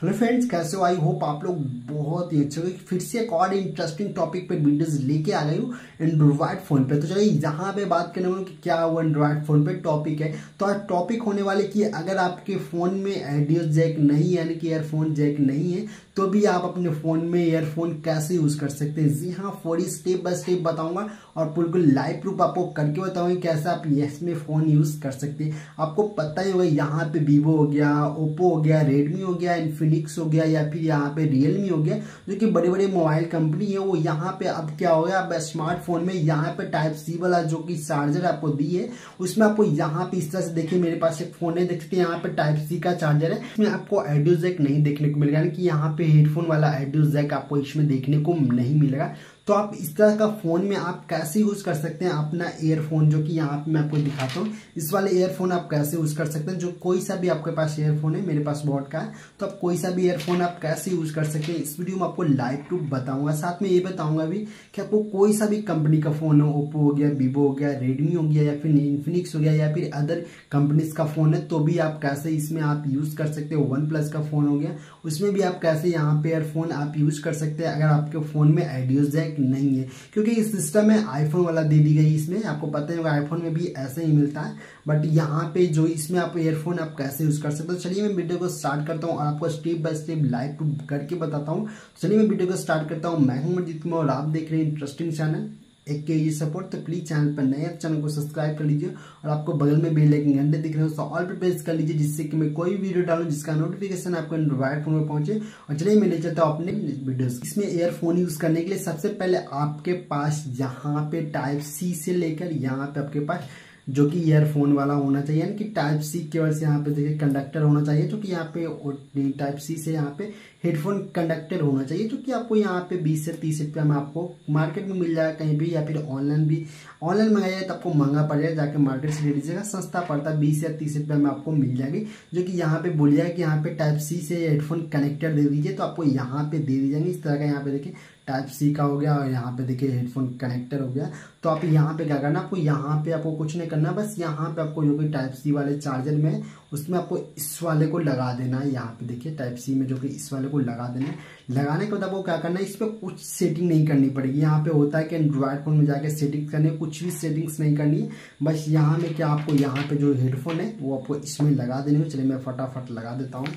Hello friends, कैसे हो? I hope आप लोग बहुत ही अच्छे हो। फिर से एक और इंटरेस्टिंग टॉपिक पे वीडियोस लेके आ गई हूँ एंड्रॉइड फोन पे। तो चलिए यहाँ पे बात करने वाले कि क्या वो एंड्रॉइड फोन पे टॉपिक है। तो आज टॉपिक होने वाले कि अगर आपके फोन में ऑडियो जैक नहीं यानी कि ईयरफोन जैक नहीं है तो भी आप अपने फोन में ईयरफोन कैसे यूज कर सकते हैं। जी हाँ, पूरी स्टेप बाय स्टेप बताऊंगा और बिल्कुल लाइव प्रूफ आपको करके बताऊंगा कैसे आप इसमें फोन यूज कर सकते हैं। आपको पता ही होगा यहाँ पे वीवो हो गया, ओप्पो हो गया, रेडमी हो गया, इन्फिनिक्स हो गया या फिर यहाँ पे रियलमी हो गया, जो कि बड़े बड़े मोबाइल कंपनी है। वो यहाँ पे अब क्या हो गया, अब स्मार्टफोन में यहाँ पे टाइप सी वाला जो कि चार्जर आपको दी है उसमें आपको यहाँ पे इस तरह से देखिए, मेरे पास एक फोन है, देख सकते हैं यहाँ पे टाइप सी का चार्जर है। इसमें आपको ऑडियो जैक नहीं देखने को मिलेगा, यानी कि यहाँ पे हेडफोन वाला ऑडियो जैक आपको इसमें देखने को नहीं मिलेगा। तो आप इस तरह का फोन में आप कैसे यूज कर सकते हैं अपना ईयरफोन, जो कि यहाँ पे मैं आपको दिखाता हूँ। इस वाले ईयरफोन आप कैसे यूज कर सकते हैं, जो कोई सा भी आपके पास ईयरफोन है, मेरे पास बोट का है, तो आप कोई सा भी ईयरफोन आप कैसे यूज कर सकते हैं इस वीडियो में आपको लाइव प्रूफ बताऊंगा। साथ में ये बताऊंगा भी कि आपको कोई सा भी कंपनी का फोन हो, ओप्पो हो गया, वीवो हो गया, रेडमी हो गया या फिर इन्फिनिक्स हो गया या फिर अदर कंपनीज का फोन है, तो भी आप कैसे इसमें आप यूज कर सकते हो। वन प्लस का फोन हो गया उसमें भी आप कैसे यहाँ पे ईयरफोन आप यूज कर सकते हैं अगर आपके फोन में ऑडियो जैक नहीं है, क्योंकि इस सिस्टम में आईफोन वाला दे दी गई। इसमें आपको पता है आईफोन में भी ऐसे ही मिलता है, बट यहाँ पे जो इसमें आप ईयरफोन आप कैसे यूज कर सकते हो। चलिए मैं वीडियो को स्टार्ट करता हूँ और आपको स्टेप बाय स्टेप लाइव करके बताता हूँ। चलिए मैं वीडियो को स्टार्ट करता हूँ। मैं हूँ अमरजीत कुमार और आप देख रहे हैं इंटरेस्टिंग चैनल एक केजी सपोर्ट। तो प्लीज चैनल पर नए चैनल को सब्सक्राइब कर लीजिए और आपको बगल में बेल आइकन घंटे दिख रहे हो तो ऑल पे प्रेस कर लीजिए, जिससे कि मैं कोई वीडियो डालूं जिसका नोटिफिकेशन आपको एंड्रॉइड फोन में पहुंचे। और चलिए मैं ले चलता हूं अपने वीडियोस। इसमें ईयरफोन यूज करने के लिए सबसे पहले आपके पास यहाँ पे टाइप सी से लेकर यहाँ पे आपके पास जो कि ईयरफोन वाला होना चाहिए, यानी कि टाइप सी केवल से यहाँ पे देखिए कंडक्टर होना चाहिए, जो कि यहाँ पे टाइप सी से यहाँ पे हेडफोन कंडक्टर होना चाहिए, जो कि आपको यहाँ पे 20 से 30 रुपया में आपको मार्केट में मिल जाएगा कहीं भी, या फिर ऑनलाइन भी। ऑनलाइन मंगाइए तो आपको महंगा पड़ जाएगा, जाके मार्केट से ले लीजिएगा, सस्ता पड़ता है 20 या 30 रुपया में आपको मिल जाएगी। जो कि यहाँ पे बोलिएगा कि यहाँ पे टाइप सी से हेडफोन कनेक्टर दे दीजिए तो आपको यहाँ पे दे दी जाएंगे इस तरह का। यहाँ पे देखिए टाइप सी का हो गया और यहाँ पे देखिए हेडफोन कनेक्टर हो गया। तो आप यहाँ पे क्या करना, आपको यहाँ पे आपको कुछ नहीं करना, बस यहाँ पे आपको जो कि टाइप सी वाले चार्जर में उसमें आपको इस वाले को लगा देना है। यहाँ पे देखिए टाइप सी में जो कि इस वाले को लगा देना है। लगाने के बाद आपको क्या करना है, इस पर कुछ सेटिंग नहीं करनी पड़ेगी। यहाँ पे होता है कि एंड्रॉइड फोन में जाके सेटिंग करनी है, कुछ भी सेटिंग्स नहीं करनी है। बस यहाँ में क्या आपको यहाँ पे जो हेडफोन है वो आपको इसमें लगा देने में। चलिए मैं फटाफट लगा देता हूँ।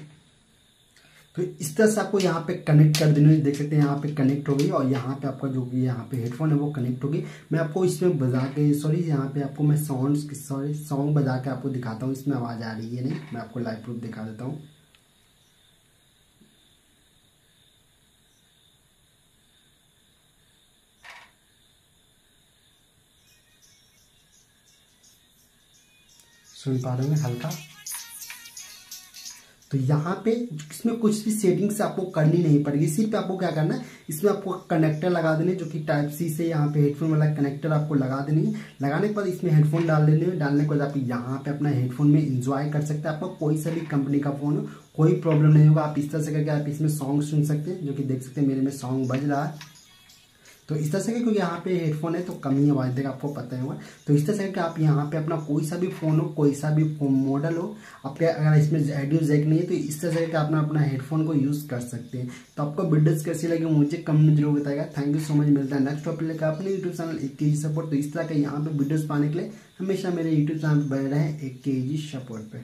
तो इस तरह से आपको यहाँ पे कनेक्ट कर देने, देख सकते हैं यहाँ पे कनेक्ट हो गई और यहाँ पे आपका जो कि यहाँ पे हेडफोन है वो कनेक्ट हो गई। मैं आपको इसमें बजा के यहाँ पे आपको मैं सॉन्ग बजा के आपको दिखाता हूँ, इसमें आवाज आ रही है नहीं, मैं आपको लाइव प्रूफ दिखा देता हूँ। सुन पा रहे हैं हल्का। तो यहाँ पे इसमें कुछ भी सेटिंग्स आपको करनी नहीं पड़ेगी, सिर्फ आपको क्या करना है, इसमें आपको कनेक्टर लगा देने, जो कि टाइप सी से यहाँ पे हेडफोन वाला कनेक्टर आपको लगा देनी है। लगाने के बाद इसमें हेडफोन डाल देने हैं। डालने के बाद आप यहाँ पे अपना हेडफोन में एंजॉय कर सकते हैं। आपको कोई सा भी कंपनी का फोन हो कोई प्रॉब्लम नहीं होगा, आप इस तरह से करके आप इसमें सॉन्ग सुन सकते हैं, जो कि देख सकते हैं मेरे में सॉन्ग बज रहा है। तो इस तरह से क्योंकि यहाँ पे हेडफोन है तो कम ही आवाज देगा, आपको पता ही होगा। तो इस तरह से कि आप यहाँ पे अपना कोई सा भी फोन हो, कोई सा भी मॉडल हो, आपके अगर इसमें ऑडियो जैक नहीं है तो इस तरह से कि आप अपना हेडफोन को यूज कर सकते हैं। तो आपको वीडियोस कैसी लगी मुझे कमेंट में जरूर बताएगा। Thank you so much. मिलता है नेक्स्ट टॉपिक लेकर अपने यूट्यूब चैनल एक केजी सपोर्ट। तो इस तरह के यहाँ पे वीडियोस पाने के लिए हमेशा मेरे यूट्यूब चैनल पर बने रहे एक केजी सपोर्ट पे।